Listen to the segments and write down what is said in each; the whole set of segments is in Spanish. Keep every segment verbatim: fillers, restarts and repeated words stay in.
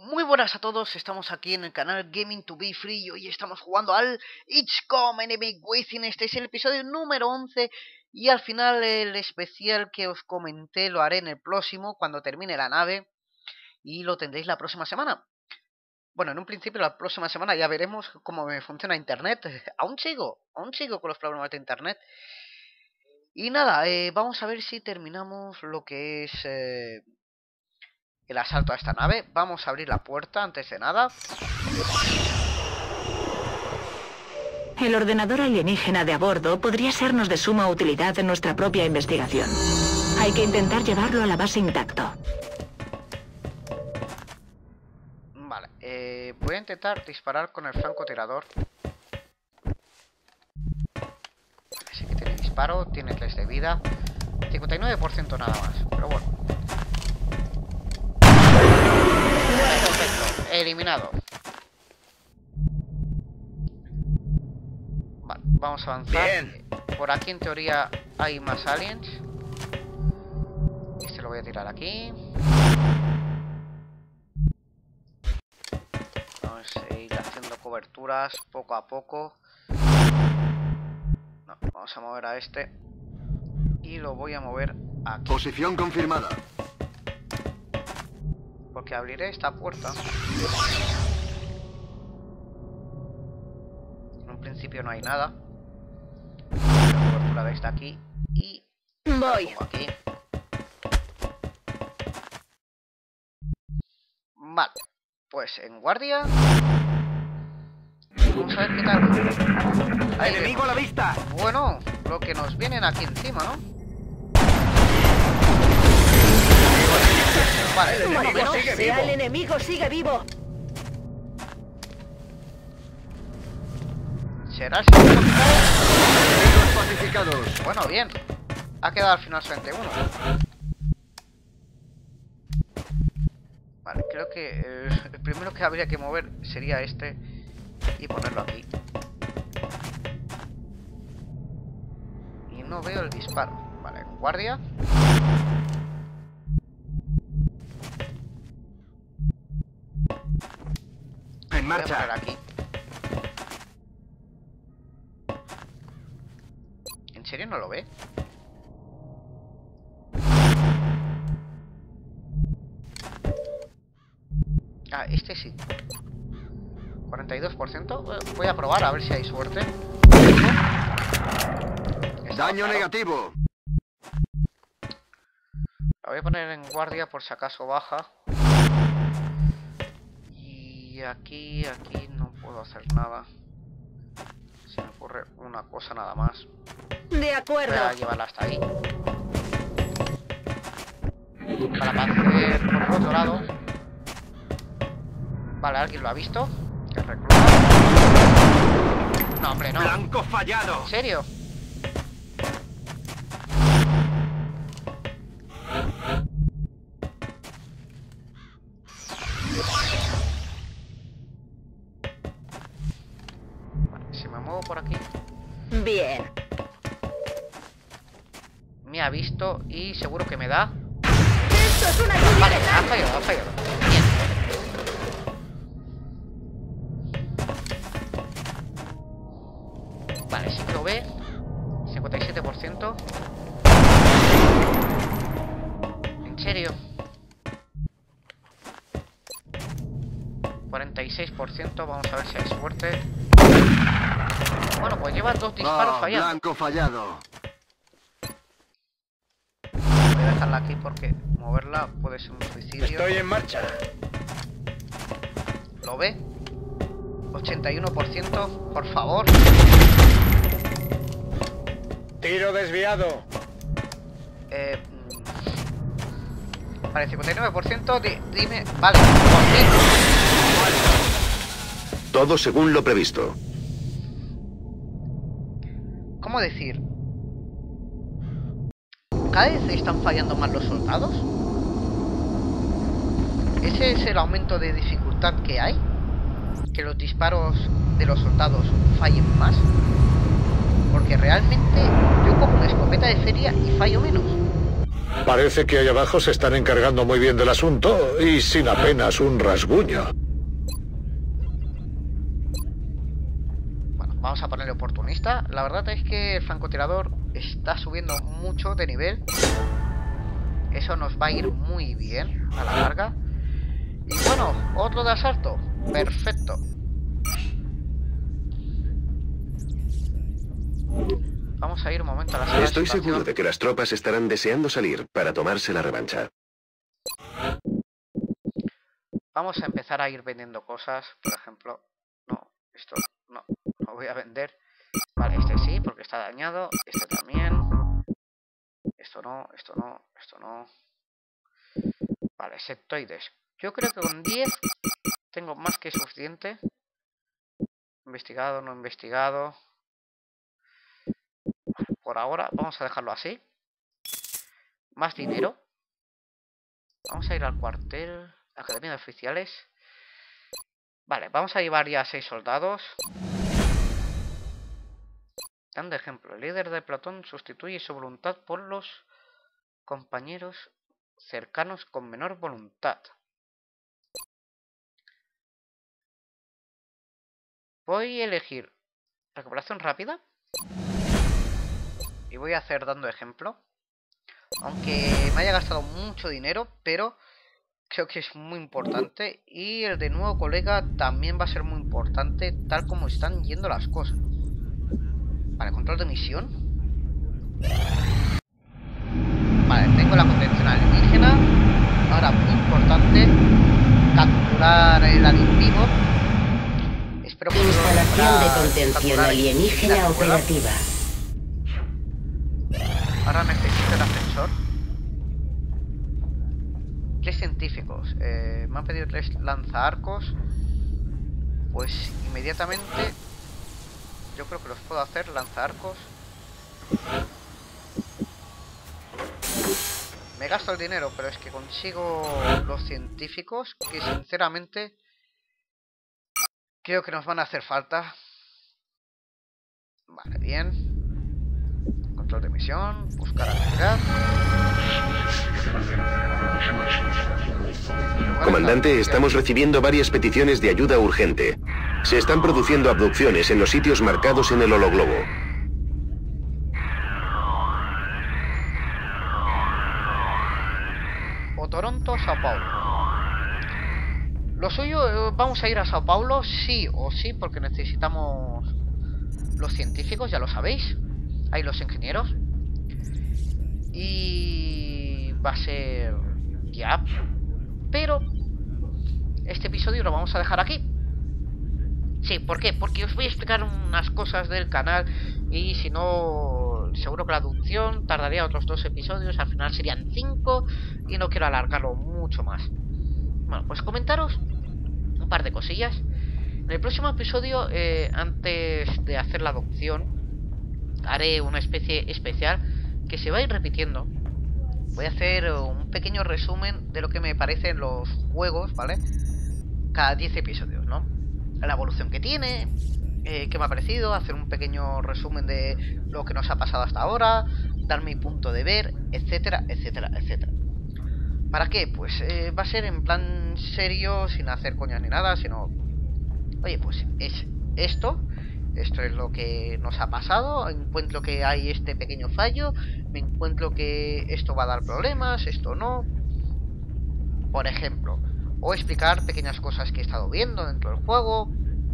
Muy buenas a todos, estamos aquí en el canal Gaming to be Free y hoy estamos jugando al X COM Enemy Within. Este es el episodio número once y al final el especial que os comenté lo haré en el próximo, cuando termine la nave, y lo tendréis la próxima semana. Bueno, en un principio la próxima semana ya veremos cómo me funciona internet. Aún sigo, aún sigo con los problemas de internet. Y nada, eh, vamos a ver si terminamos lo que es... Eh, el asalto a esta nave. Vamos a abrir la puerta antes de nada. El ordenador alienígena de a bordo podría sernos de suma utilidad en nuestra propia investigación. Hay que intentar llevarlo a la base intacto. Vale, eh, voy a intentar disparar con el francotirador. Así que tiene disparo, tiene tres de vida, cincuenta y nueve por ciento nada más, pero bueno. Perfecto, eliminado. Vale, vamos a avanzar. Bien. Por aquí en teoría hay más aliens. Este lo voy a tirar aquí. Vamos a ir haciendo coberturas poco a poco. No, vamos a mover a este. Y lo voy a mover aquí. Posición confirmada. Porque abriré esta puerta. En un principio no hay nada. La cobertura de esta aquí. Y... Voy. La pongo aquí. Vale. Pues en guardia. Vamos a ver qué tal. Ahí ¡Enemigo a la vista! Bueno, lo que nos vienen aquí encima, ¿no? Vale, El enemigo bueno, sigue Sea vivo. el enemigo sigue vivo. ¿será el segundo? Enemigos pacificados. Bueno, bien. Ha quedado al final solamente uno. Vale, creo que eh, el primero que habría que mover sería este y ponerlo aquí. Y no veo el disparo. Vale, en guardia. En Voy a poner marcha. aquí. ¿En serio no lo ve? Ah, este sí. cuarenta y dos por ciento. Voy a probar a ver si hay suerte. Está Daño claro. negativo. La voy a poner en guardia por si acaso baja. Y aquí, aquí no puedo hacer nada. Se me ocurre una cosa nada más. De Voy acuerdo. a llevarla hasta ahí. Para hacer por el otro lado. Vale, ¿alguien lo ha visto? El recluta. No, hombre, no. Blanco fallado. ¿En serio? Vale, si me muevo por aquí. Bien. Me ha visto y seguro que me da. Esto es una lluvia Vale, de ha sal. fallado, ha fallado. Bien. Vale, sí que lo ve. cincuenta y siete por ciento. ¿En serio? cuarenta y seis por ciento. Vamos a ver si hay suerte. Bueno, pues lleva dos disparos No, fallando. blanco fallado. Voy a dejarla aquí porque moverla puede ser un suicidio. Estoy en marcha. ¿Lo ve? ochenta y uno por ciento, por favor. Tiro desviado. Eh, mm, vale, cincuenta y nueve por ciento. Di, dime. Vale, por fin. Todo según lo previsto. ¿Cómo decir? ¿Cada vez están fallando más los soldados? ¿Ese es el aumento de dificultad que hay? ¿Que los disparos de los soldados fallen más? Porque realmente yo cojo una escopeta de feria y fallo menos. Parece que ahí abajo se están encargando muy bien del asunto y sin apenas un rasguño. Bueno, vamos a ponerle oportunista. La verdad es que el francotirador está subiendo mucho de nivel. Eso nos va a ir muy bien a la larga. Y bueno, otro de asalto. Perfecto. Vamos a ir un momento a la sala de Estoy situación. seguro de que las tropas estarán deseando salir para tomarse la revancha. Vamos a empezar a ir vendiendo cosas. Por ejemplo, no, esto no, no voy a vender. Vale, este sí, porque está dañado. Este también. Esto no, esto no, esto no. Vale, sectoides. Yo creo que con diez tengo más que suficiente. Investigado, no investigado. Vale, por ahora vamos a dejarlo así. Más dinero. Vamos a ir al cuartel. Academia de Oficiales. Vale, vamos a llevar ya seis soldados. Dando ejemplo, el líder de pelotón sustituye su voluntad por los compañeros cercanos con menor voluntad. Voy a elegir recuperación rápida. Y voy a hacer dando ejemplo. Aunque me haya gastado mucho dinero, pero creo que es muy importante. Y el de nuevo colega también va a ser muy importante, tal como están yendo las cosas. Vale, control de misión. Vale, tengo la contención alienígena. Ahora, muy importante, capturar el alien vivo. Espero que instalación de contención alienígena operativa. Ahora necesito el ascensor. Tres científicos. Eh, me han pedido tres lanzaarcos. Pues inmediatamente yo creo que los puedo hacer, lanzaarcos. Me gasto el dinero, pero es que consigo los científicos que sinceramente creo que nos van a hacer falta. Vale, bien. Control de misión, buscar actividad. Comandante, estamos recibiendo varias peticiones de ayuda urgente. Se están produciendo abducciones en los sitios marcados en el hologlobo. O Toronto, Sao Paulo. Lo suyo, eh, vamos a ir a Sao Paulo, sí o sí, porque necesitamos los científicos, ya lo sabéis. Hay los ingenieros. Y va a ser ya. Pero este episodio lo vamos a dejar aquí. Sí, ¿por qué? Porque os voy a explicar unas cosas del canal. Y si no, seguro que la adopción tardaría otros dos episodios. Al final serían cinco. Y no quiero alargarlo mucho más. Bueno, pues comentaros un par de cosillas. En el próximo episodio, eh, antes de hacer la adopción, haré una especie especial que se va a ir repitiendo. Voy a hacer un pequeño resumen de lo que me parecen los juegos, ¿vale? Cada diez episodios, ¿no? La evolución que tiene, eh, qué me ha parecido, hacer un pequeño resumen de lo que nos ha pasado hasta ahora, dar mi punto de ver, etcétera, etcétera, etcétera. ¿Para qué? Pues eh, va a ser en plan serio, sin hacer coñas ni nada, sino... Oye, pues es esto... Esto es lo que nos ha pasado. Encuentro que hay este pequeño fallo. Me encuentro que esto va a dar problemas, esto no. Por ejemplo, o explicar pequeñas cosas que he estado viendo dentro del juego.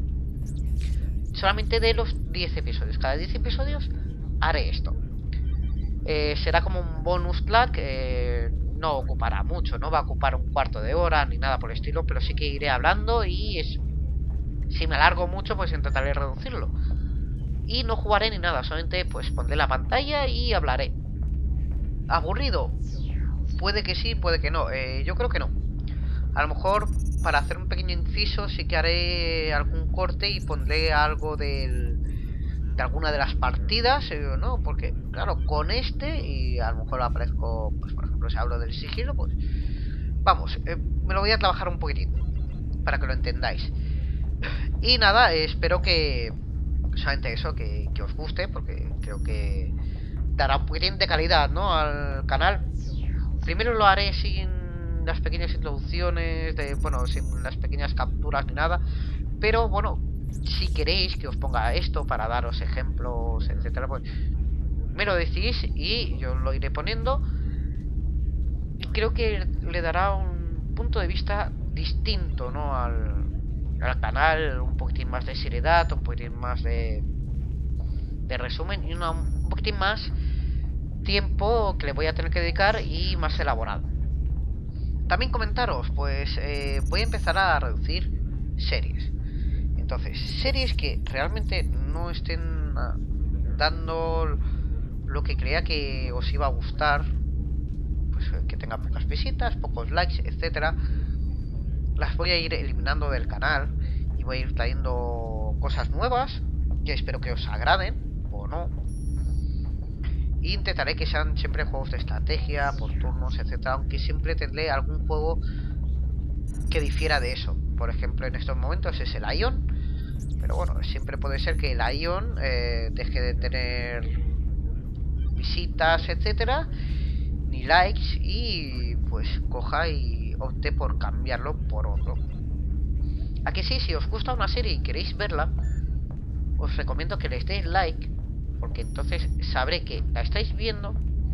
Solamente de los diez episodios. Cada diez episodios haré esto. Eh, será como un bonus track. Eh, no ocupará mucho, no va a ocupar un cuarto de hora ni nada por el estilo, pero sí que iré hablando y es... Si me alargo mucho, pues intentaré reducirlo. Y no jugaré ni nada, solamente pues pondré la pantalla y hablaré. ¿Aburrido? Puede que sí, puede que no. Eh, yo creo que no. A lo mejor, para hacer un pequeño inciso, sí que haré algún corte y pondré algo del, de alguna de las partidas, eh, ¿no? Porque, claro, con este, y a lo mejor aparezco, pues por ejemplo, si hablo del sigilo, pues... Vamos, eh, me lo voy a trabajar un poquitito, para que lo entendáis. Y nada, espero que solamente eso, que, que os guste, porque creo que dará un poquitín de calidad, ¿no?, al canal. Primero lo haré sin las pequeñas introducciones, de, bueno, sin las pequeñas capturas ni nada. Pero bueno, si queréis que os ponga esto para daros ejemplos, etcétera, pues me lo decís y yo lo iré poniendo. Y creo que le dará un punto de vista distinto, ¿no? Al, al canal, un poquitín más de seriedad, un poquitín más de, de resumen y una, un poquitín más tiempo que le voy a tener que dedicar y más elaborado. También comentaros, pues eh, voy a empezar a reducir series. Entonces, series que realmente no estén dando lo que creía que os iba a gustar, pues que tenga pocas visitas, pocos likes, etcétera, las voy a ir eliminando del canal y voy a ir trayendo cosas nuevas que espero que os agraden o no. E intentaré que sean siempre juegos de estrategia, por turnos, etcétera, aunque siempre tendré algún juego que difiera de eso. Por ejemplo, en estos momentos es el Ion, pero bueno, siempre puede ser que el Ion eh, deje de tener visitas, etcétera, ni likes, y pues coja y opte por cambiarlo por otro. A que sí, si os gusta una serie y queréis verla, os recomiendo que les deis like, porque entonces sabré que la estáis viendo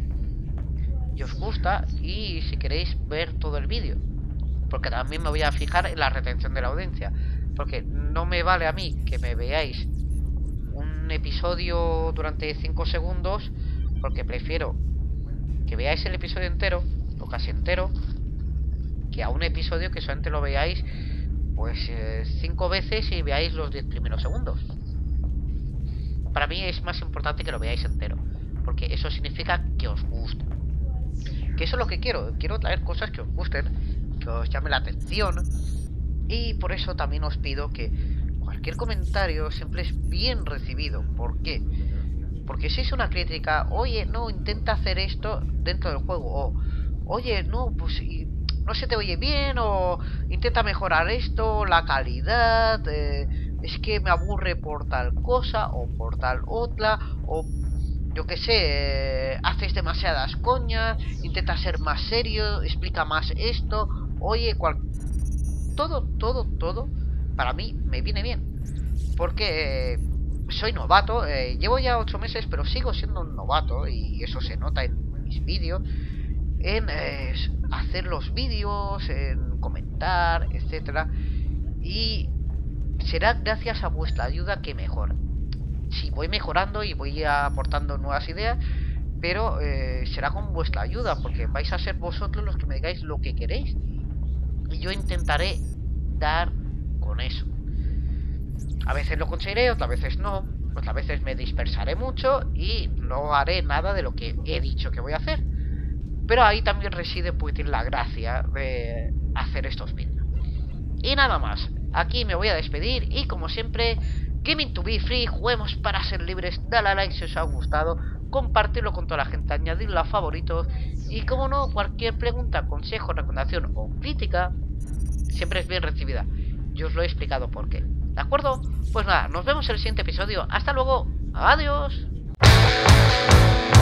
y os gusta, y si queréis ver todo el vídeo, porque también me voy a fijar en la retención de la audiencia, porque no me vale a mí que me veáis un episodio durante cinco segundos, porque prefiero que veáis el episodio entero o casi entero que a un episodio que solamente lo veáis pues cinco eh, veces y veáis los diez primeros segundos. Para mí es más importante que lo veáis entero, porque eso significa que os gusta. Que eso es lo que quiero. Quiero traer cosas que os gusten, que os llame la atención. Y por eso también os pido que cualquier comentario siempre es bien recibido. ¿Por qué? Porque si es una crítica, oye, no, intenta hacer esto dentro del juego, o oye, no, pues no se te oye bien, o intenta mejorar esto, la calidad, eh, es que me aburre por tal cosa o por tal otra, o yo que sé, eh, haces demasiadas coñas, intenta ser más serio, explica más esto, oye, cual... todo, todo, todo, para mí me viene bien, porque eh, soy novato, eh, llevo ya ocho meses, pero sigo siendo un novato, y eso se nota en mis vídeos, en eh, hacer los vídeos, en comentar, etcétera, y será gracias a vuestra ayuda que mejora. Sí, voy mejorando y voy aportando nuevas ideas, pero eh, será con vuestra ayuda, porque vais a ser vosotros los que me digáis lo que queréis, y yo intentaré dar con eso. A veces lo conseguiré, otras veces no, otras veces me dispersaré mucho y no haré nada de lo que he dicho que voy a hacer. Pero ahí también reside pues la gracia de hacer estos vídeos. Y nada más, aquí me voy a despedir y como siempre, Gaming to be free, juguemos para ser libres. Dale a like si os ha gustado, compartirlo con toda la gente, añadirlo a favoritos, y como no, cualquier pregunta, consejo, recomendación o crítica siempre es bien recibida. Yo os lo he explicado por qué. ¿De acuerdo? Pues nada, nos vemos en el siguiente episodio. Hasta luego. Adiós.